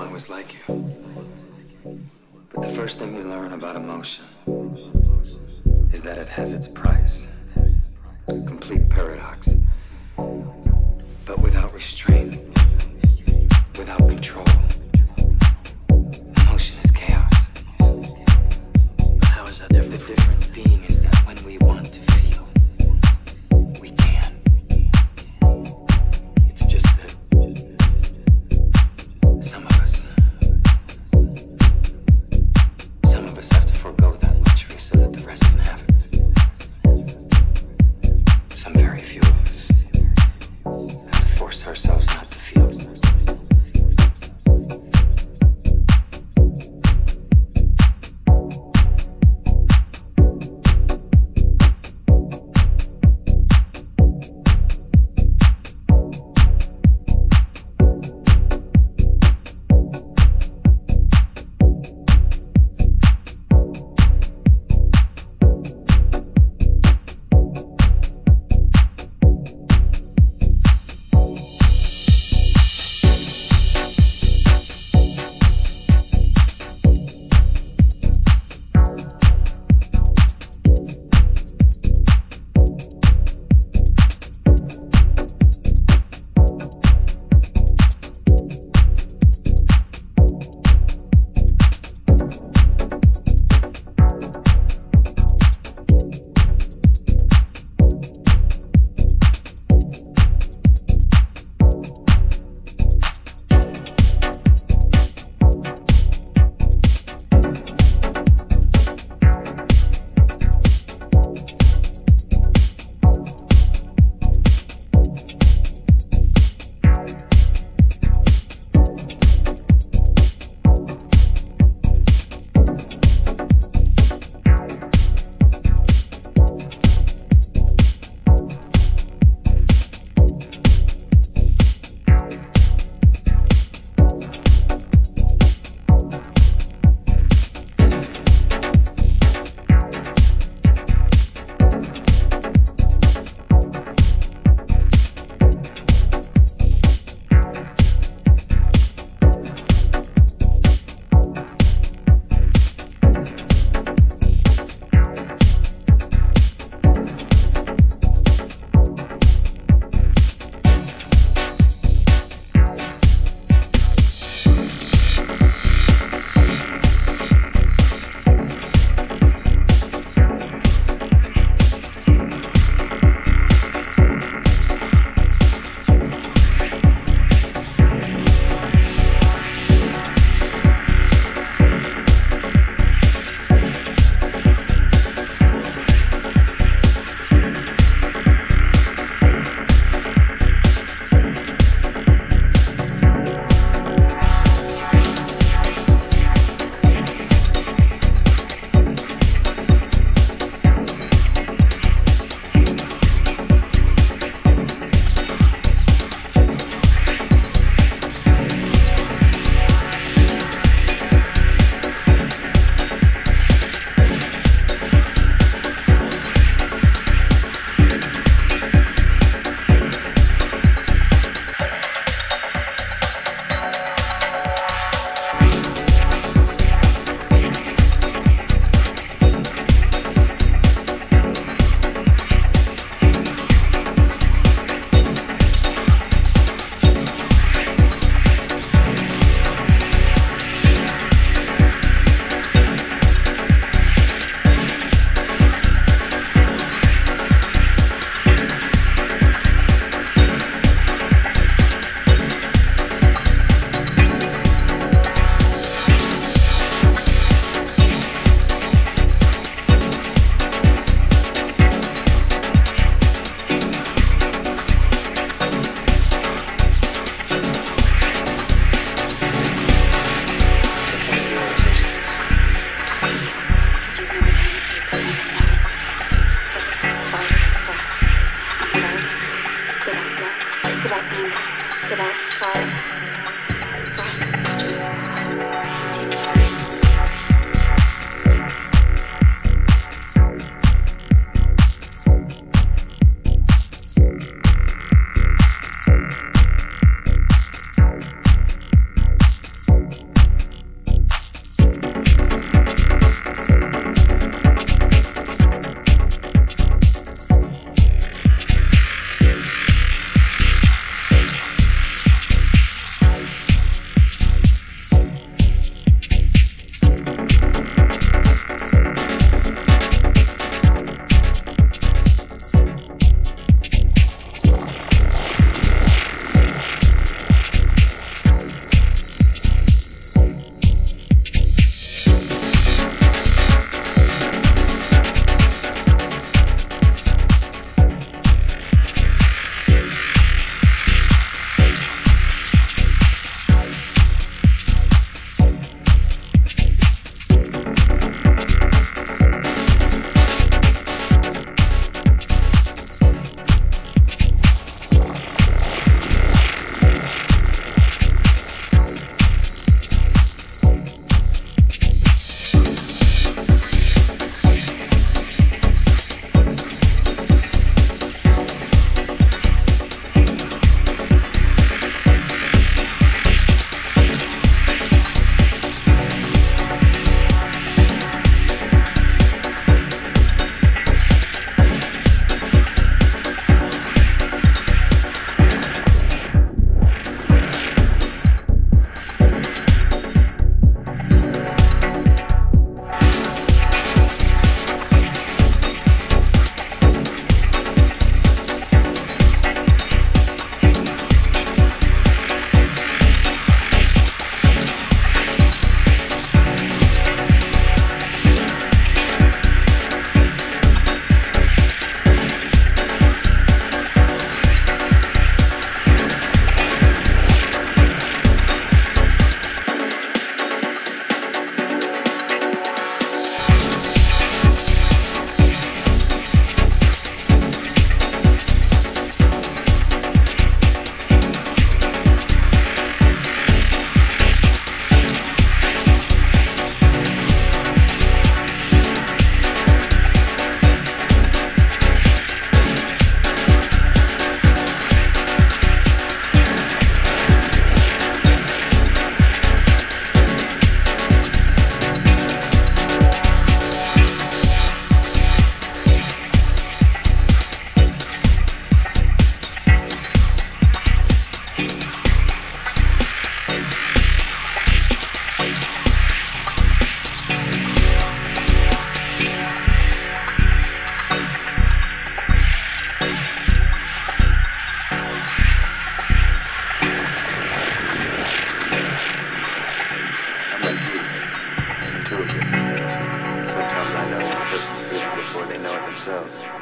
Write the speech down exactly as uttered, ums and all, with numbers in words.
always like you. But the first thing you learn about emotion is that it has its price. Complete paradox. But without restraint, without control, emotion is chaos. But how is that different? The difference being is that when we want to feel, we can. It's just that some of us, some of us have to forego that luxury so that the rest can have it. Some very few of us have to force ourselves not to feel. Without sorrow, breath is just a clock ticking. Thank you. before they know it themselves.